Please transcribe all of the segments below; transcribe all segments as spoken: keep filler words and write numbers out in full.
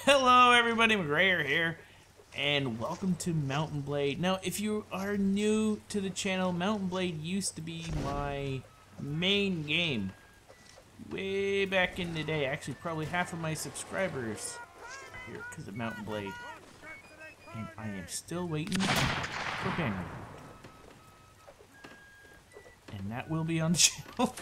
Hello everybody, MacGhriogair here, and welcome to Mount Blade. Now, if you are new to the channel, Mount Blade used to be my main game. Way back in the day, actually probably half of my subscribers are here because of Mount Blade. And I am still waiting for BANNERLORD. And that will be on the channel.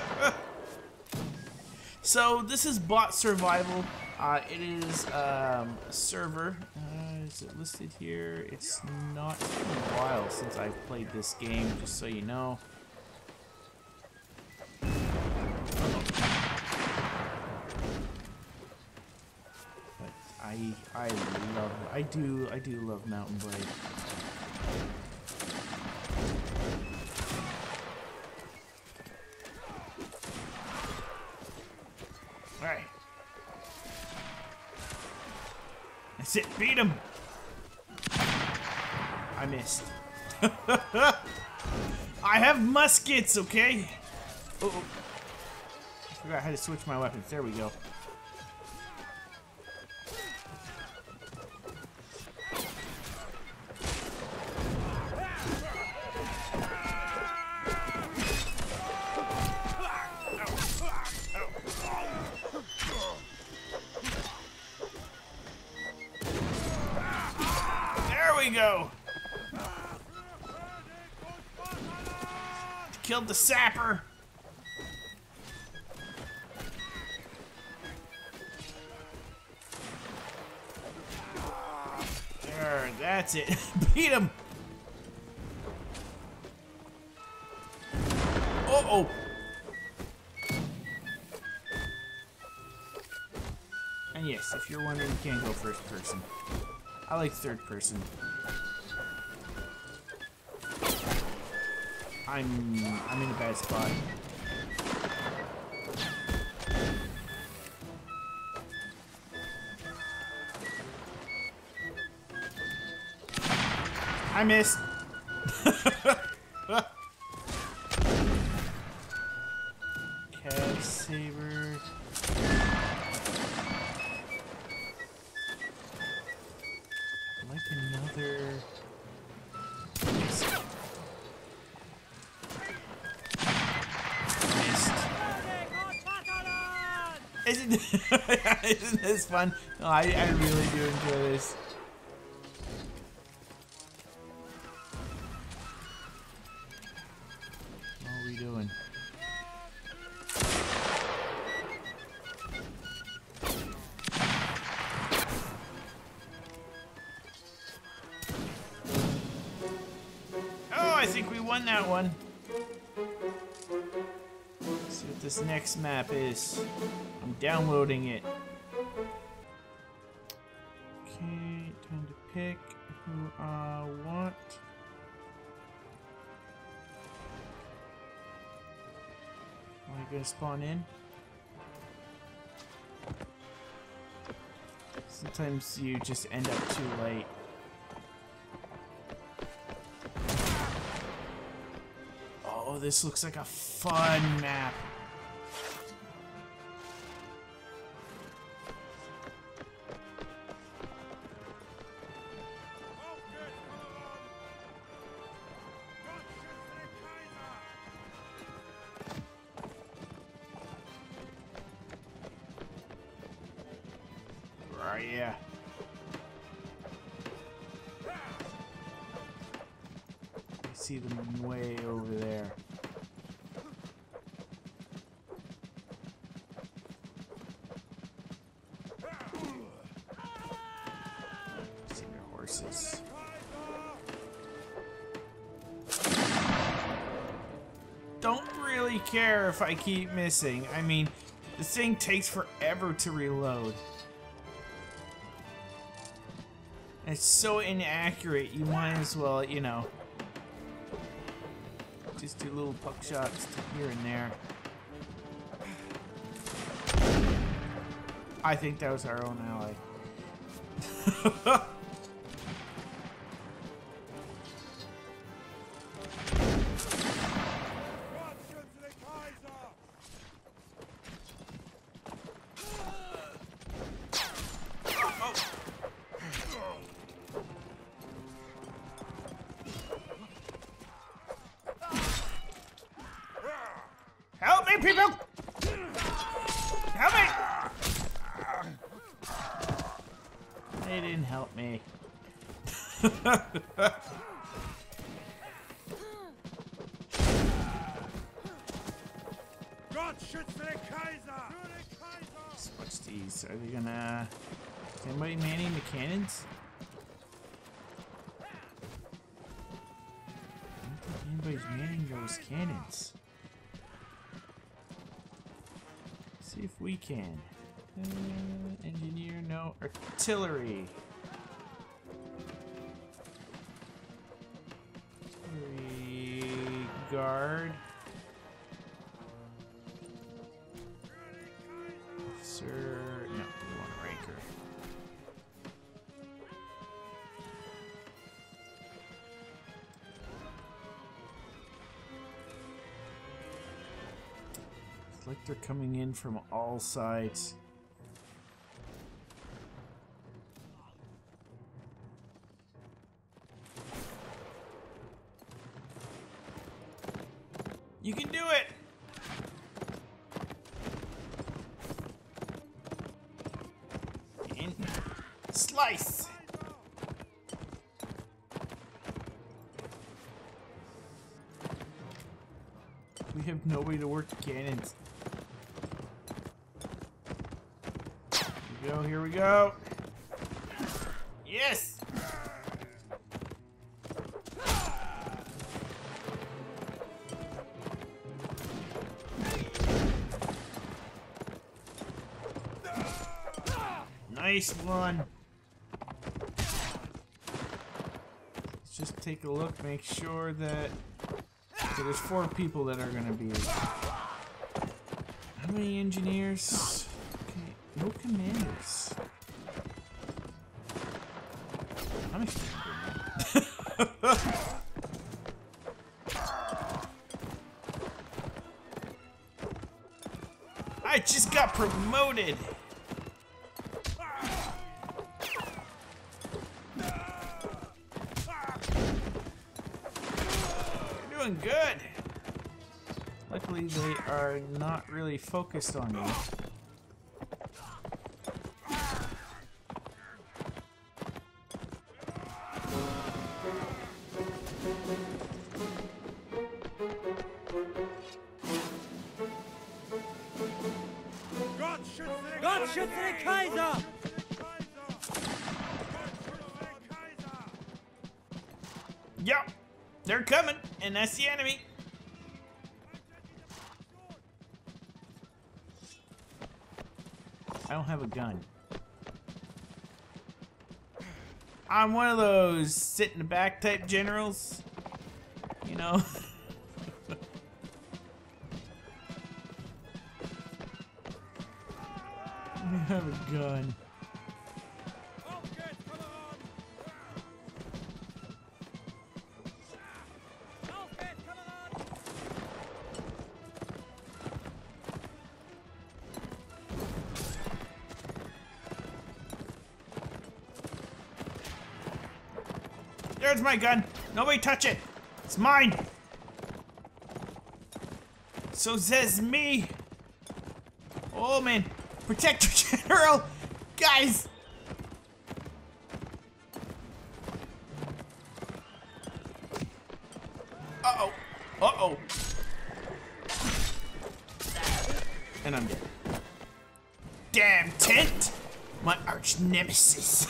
So, this is bot survival. Uh, it is um, a server. Uh, is it listed here? It's not. It's been a while since I've played this game, just so you know. But I, I love, I do, I do love Mount Blade. All right. That's it, beat him! I missed. I have muskets, okay? Uh oh. I forgot how to switch my weapons. There we go. We go. Killed the sapper. There, that's it. Beat him. Uh oh. And yes, if you're wondering, you can't go first person. I like third person. I'm I'm in a bad spot. I missed. Cav saber. Like another. Isn't, isn't this fun? No, I, I really do enjoy this. What are we doing? Oh, I think we won that one. Let's see what this next map is. I'm downloading it. Okay, time to pick who I want. Am I gonna spawn in? Sometimes you just end up too late. Oh, this looks like a fun map. Where are you? I see them way over there. I see their horses. Don't really care if I keep missing. I mean, this thing takes forever to reload. It's so inaccurate, you might as well, you know, just do little puck shots here and there. I think that was our own ally. you people! Help me! They didn't help me. Let's watch these. Are they gonna... Is anybody manning the cannons? I don't think anybody's manning those cannons. Let's see if we can. Uh, engineer, no. Artillery. Artillery guard. Officer, no, we want a ranker. It's like they're coming in from all sides. You can do it! And slice! We have no way to work the cannons. Here we go, here we go! Yes! Nice one. Let's just take a look, make sure that... So there's four people that are gonna be... How many engineers? Okay, no commanders. I'm excited. I just got promoted! Good. Luckily, they are not really focused on me. Gott schütze den Kaiser! Yep, they're coming, and that's the enemy. I don't have a gun. I'm one of those sit in the back type generals, you know. I have a gun. There's my gun. Nobody touch it. It's mine. So says me. Oh man. Protect your general. Guys. Uh-oh. Uh-oh. And I'm dead. Damn tent. My arch nemesis.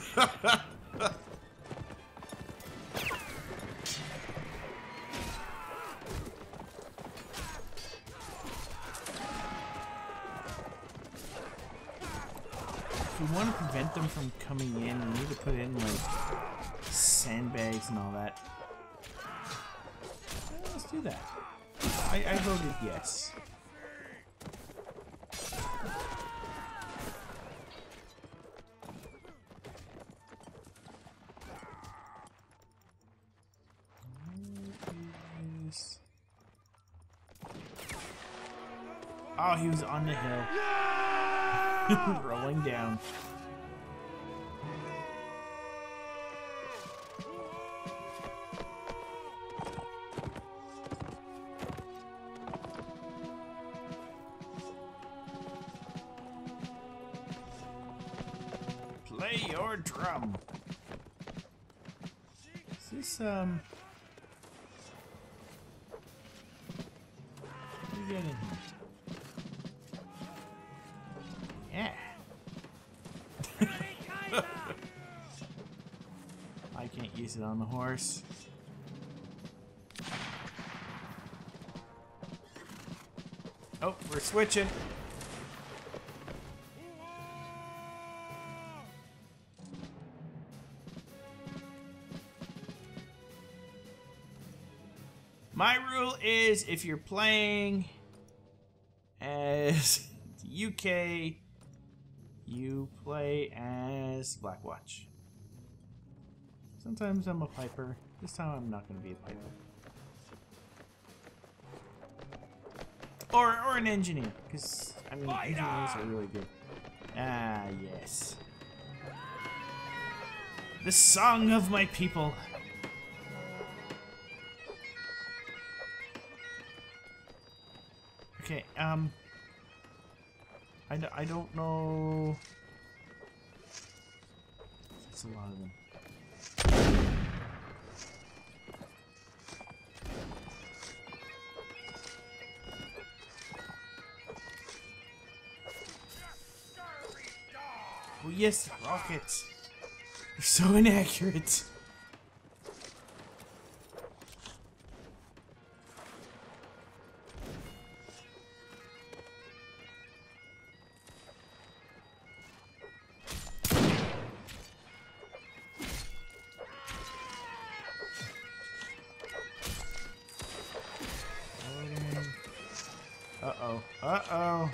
If we want to prevent them from coming in, we need to put in, like, sandbags and all that. Yeah, let's do that. I, I voted yes. Oh, he was on the hill. Rolling down. play your drum. Is this, um... what do you get in here? Yeah. I can't use it on the horse. Oh, we're switching. My rule is if you're playing as U K, you play as Blackwatch. Sometimes I'm a piper. This time I'm not going to be a piper. Or, or an engineer, because, I mean, engineers are really good. Ah, yes. The song of my people. Okay, um... I, d I don't know... That's a lot of them. Oh yes, rockets! They're so inaccurate! Uh-oh. Uh-oh.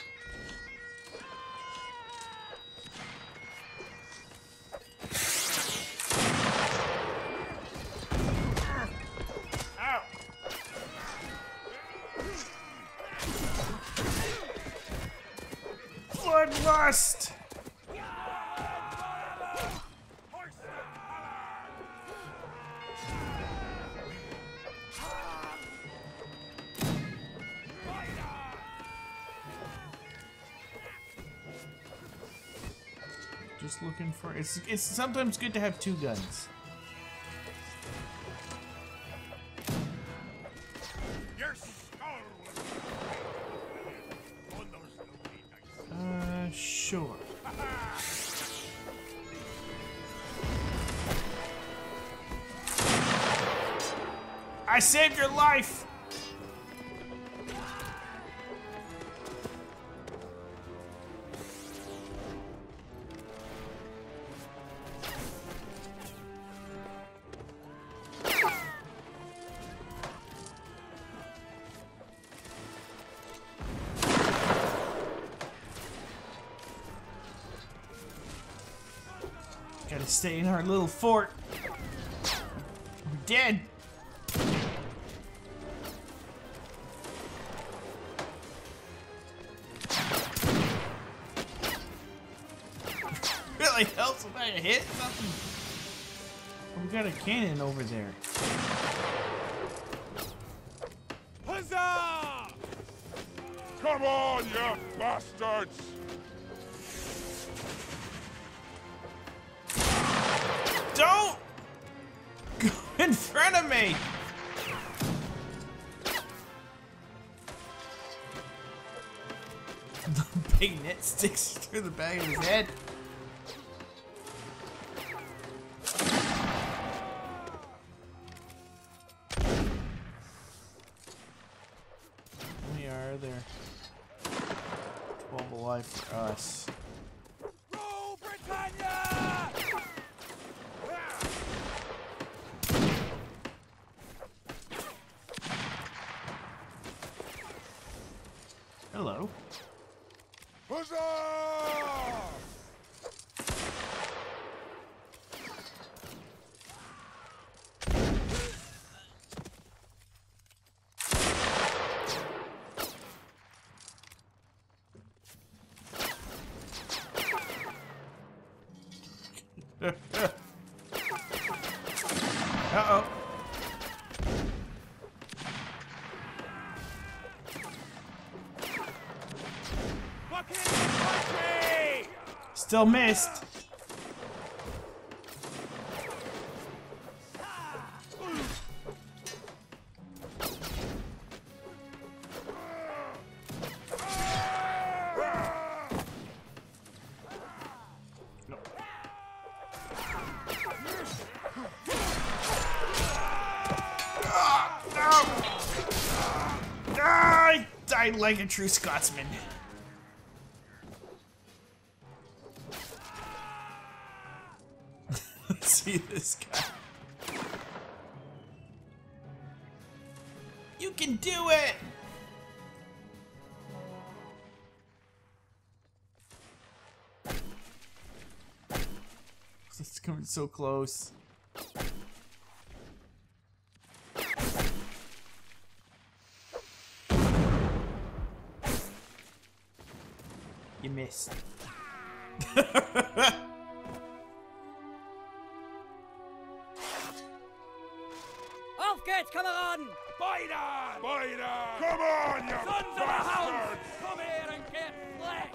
Ow! Bloodlust! Just looking for it's it's sometimes good to have two guns. Uh sure. I saved your life! Gotta stay in our little fort. We're dead. Really helps if I hit something. Oh, we got a cannon over there. Huzzah! Come on, you bastards! Don't go in front of me! The big net sticks through the back of his head. How many are there? twelve alive for us. Rule Britannia! Hello. Huzzah! Uh-oh. Still missed. ride like a true Scotsman. Let's see this guy. You can do it! It's coming so close. You missed. Auf geht's, Kameraden! Beide! Beide! Come on, you Sons of a hound! bastards! Come here and get flesh!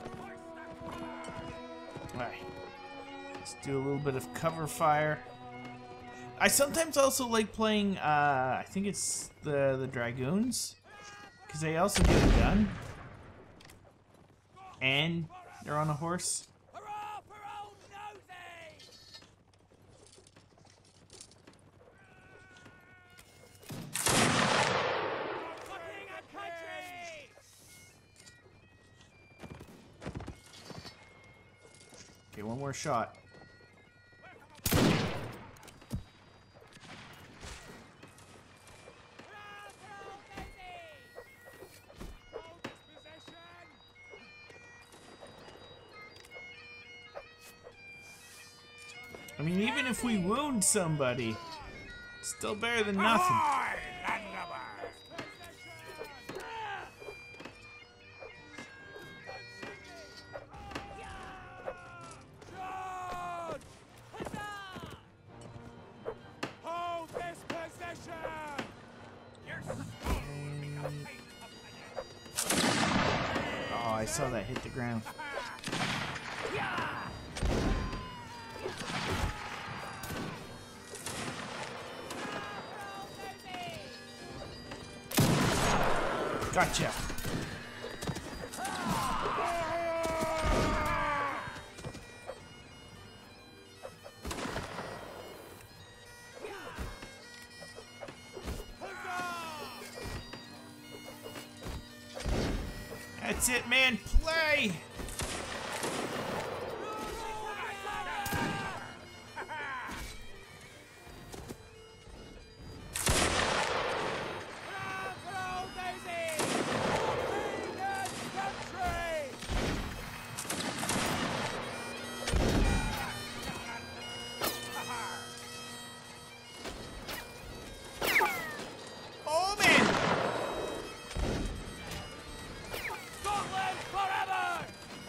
Alright. Let's do a little bit of cover fire. I sometimes also like playing, uh, I think it's the, the Dragoons. Because they also get a gun. And they're on a horse. Hurrah for old Nosey! Fucking a country! Okay, one more shot. Hurrah for old Nosey! Hold this position! I mean, even if we wound somebody, it's still better than nothing. Ahoy, landlubbers! Charge! Hold this position! You're Oh, I saw that hit the ground. Gotcha. That's it, man. Play. Oh, man. Scotland forever!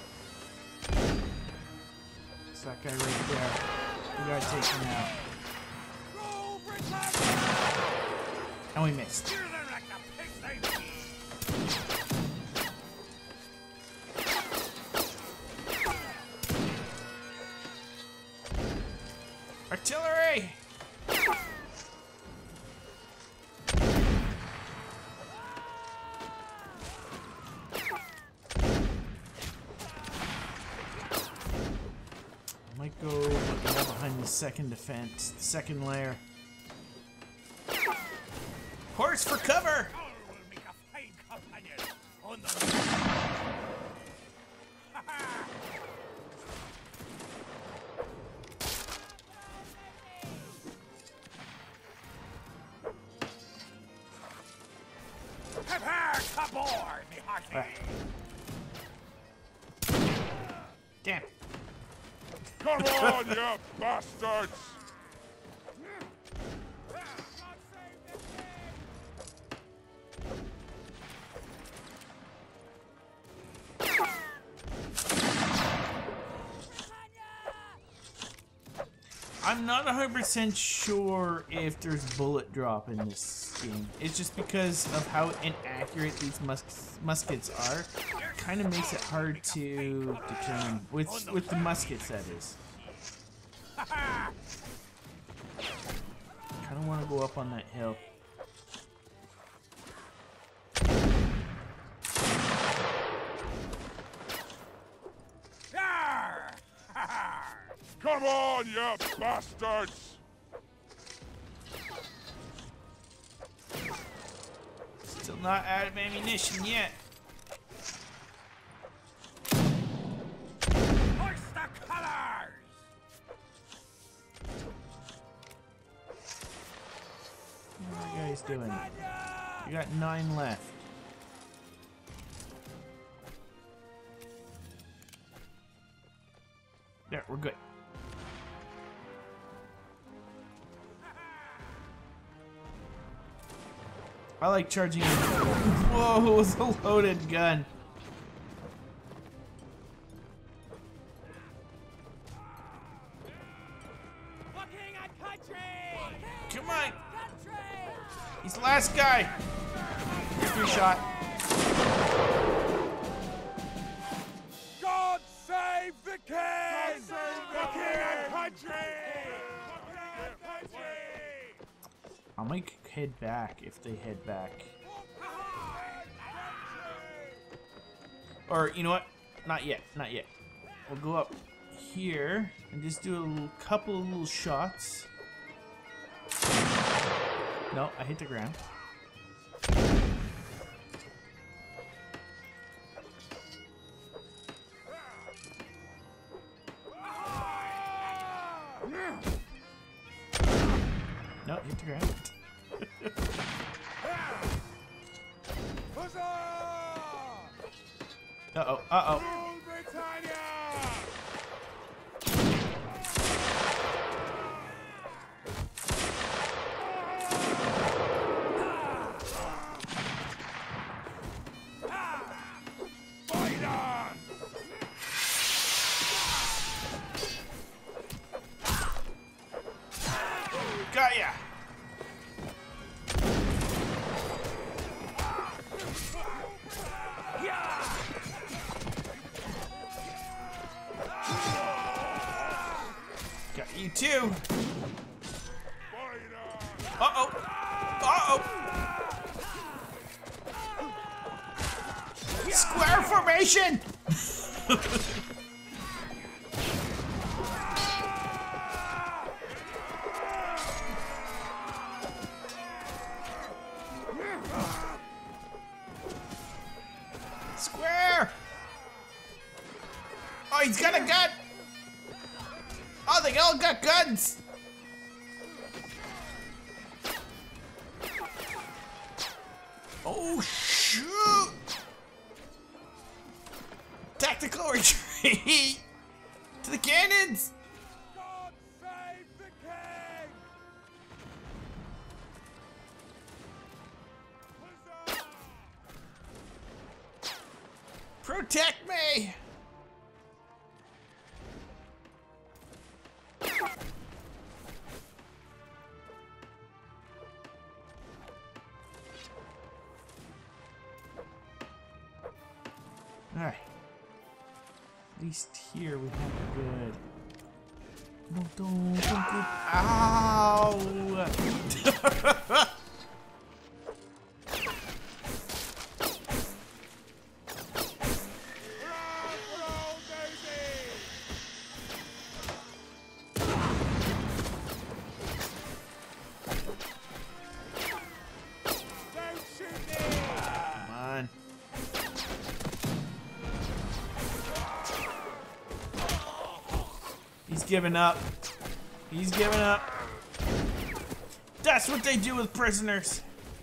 It's that guy right there. We gotta take him out. Rule Britannia! And we missed. Hear them like the pigs they feed! Artillery! I might go behind the second defense, second layer. Horse for cover! Oh, we'll make a fine companion on the... Prepare to board, me hearty! Right. Damn. Come on, you bastards! I'm not one hundred percent sure if there's bullet drop in this game. It's just because of how inaccurate these mus muskets are. Kind of makes it hard to determine. With, with the muskets, that is. Kind of want to go up on that hill. Yarr! Come on, you bastards! Still not out of ammunition yet. Hoist the colors! What are you guys doing? You got nine left. There, we're good. I like charging. Whoa, it was a loaded gun. Fucking our country! Come on. Country! He's the last guy. Free shot. God save the king! God save the king and country! I might head back if they head back. Or, you know what? Not yet. Not yet. We'll go up here and just do a little, couple of little shots. No, I hit the ground. No, hit the ground. Uh-oh, uh-oh. Got ya! Got you too. Uh-oh. Uh-oh. Square formation! Square! Oh, he's got a gun! Oh, they all got guns! Oh, shoot! Tactical retreat! To the cannons! God save the king! Protect me! Alright. At least here we have good. No, don't, don't go. Ow! Come on. He's giving up. He's giving up. That's what they do with prisoners.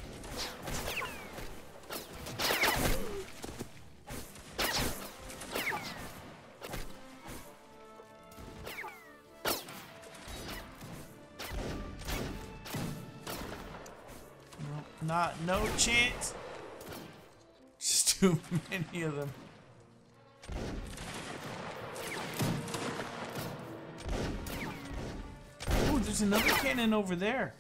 No, not, no chance. Just too many of them. Oh, there's another cannon over there.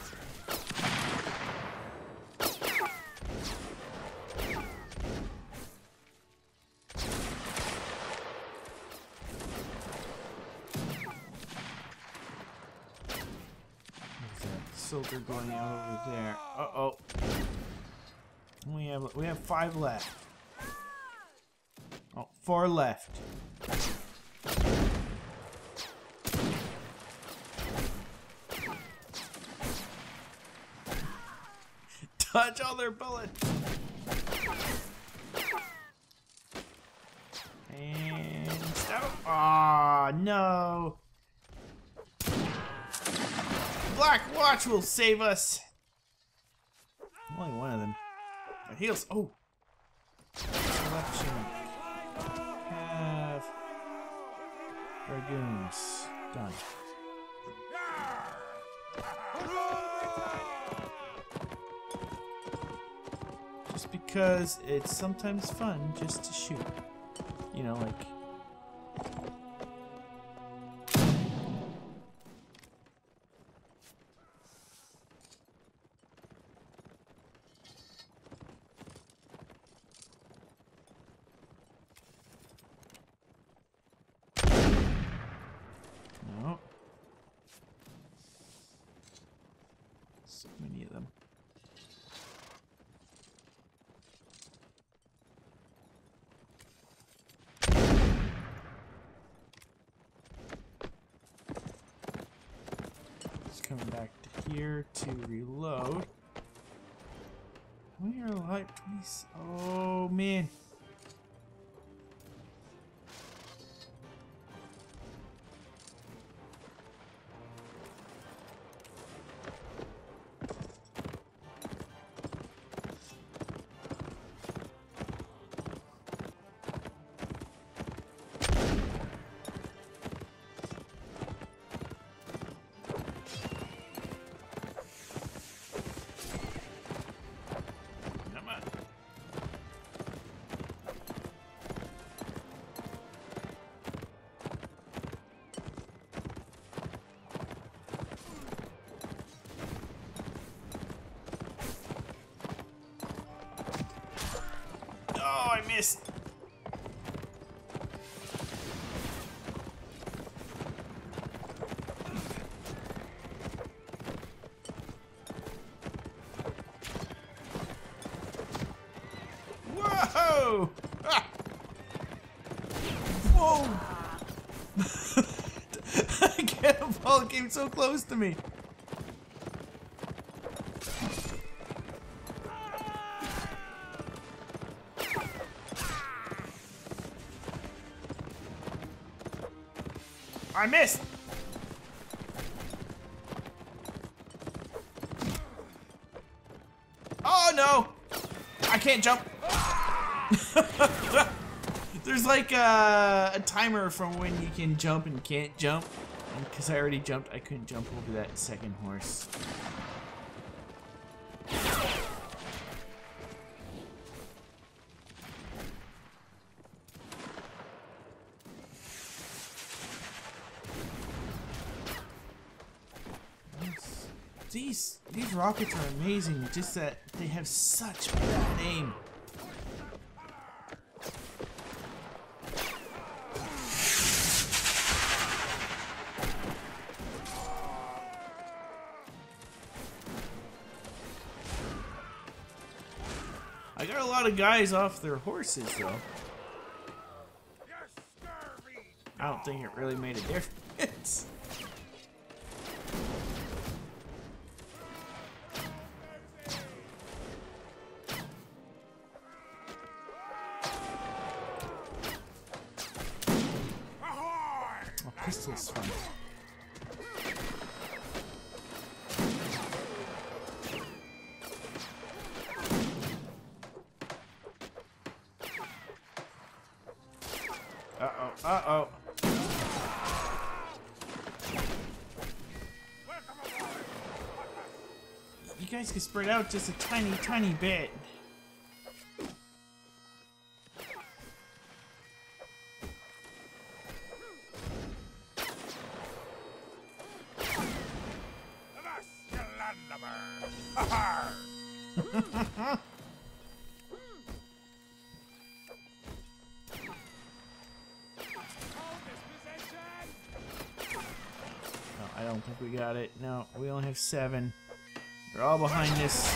Soldier going out over there. Uh oh. We have we have five left. Oh, four left. Dodge all their bullets. And stop. Aw, no. Black Watch will save us. Only one of them. Our heals. Oh. Selection. Have dragoons. Done. Just because it's sometimes fun just to shoot. You know, like... No. So many of them. Coming back to here to reload. How many are alive? Please. Oh man. Oh, I missed. Whoa! Ah! Whoa! Cannonball came so close to me. I missed! Oh no! I can't jump! There's like a, a timer from when you can jump and can't jump. And because I already jumped, I couldn't jump over that second horse. These these rockets are amazing, just that they have such bad aim. I got a lot of guys off their horses though. I don't think it really made a difference. Pistol's fun. Uh-oh, uh-oh. You guys can spread out just a tiny, tiny bit. I don't think we got it. No, we only have seven. They're all behind this.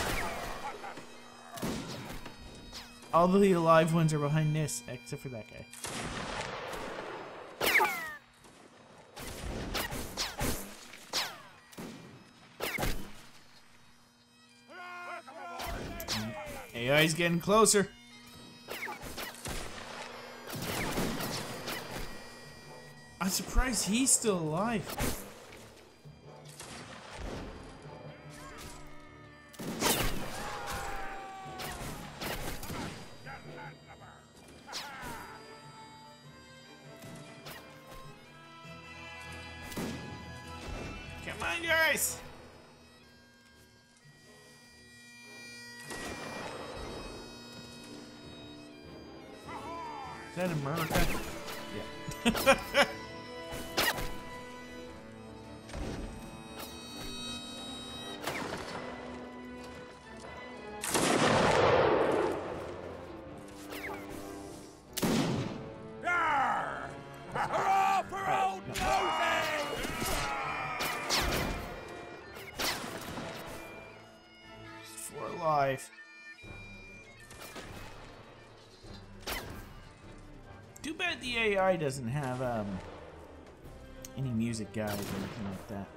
All the alive ones are behind this, except for that guy. A I's getting closer. I'm surprised he's still alive. Come on, guys! Is that America? Yeah. Hurrah for old Nosey! Four alive. Too bad the A I doesn't have um any music guides or anything like that.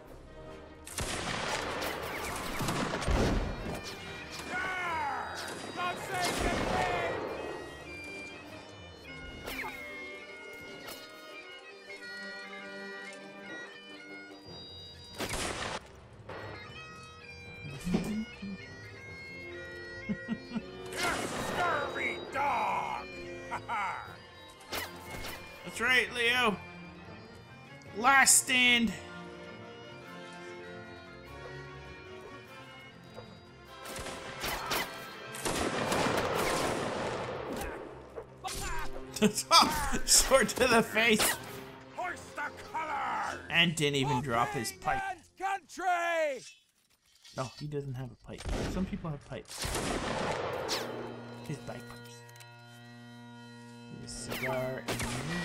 God save the king! You scurvy dog! That's right, Leo. Last stand. Sword to the face. Hoist the color! And didn't even drop his pipe. Country! No, he doesn't have a pipe. Some people have pipes. His bagpipes. His cigar and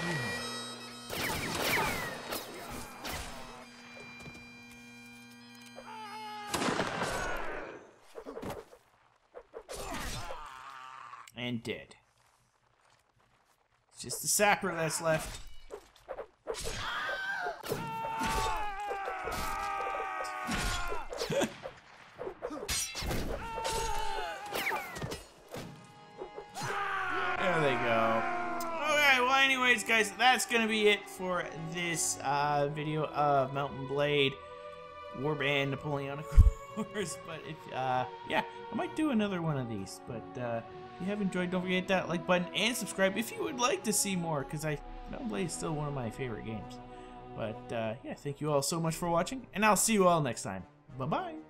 and dead. It's just the sapper that's left. There they go. Okay, well anyways guys, that's gonna be it for this uh, video of Mountain Blade Warband Napoleonic Wars. But if, uh, yeah, I might do another one of these. But uh, if you have enjoyed, don't forget that like button and subscribe if you would like to see more, because I Mountain Blade is still one of my favorite games. But uh, yeah, thank you all so much for watching, and I'll see you all next time. Bye-bye.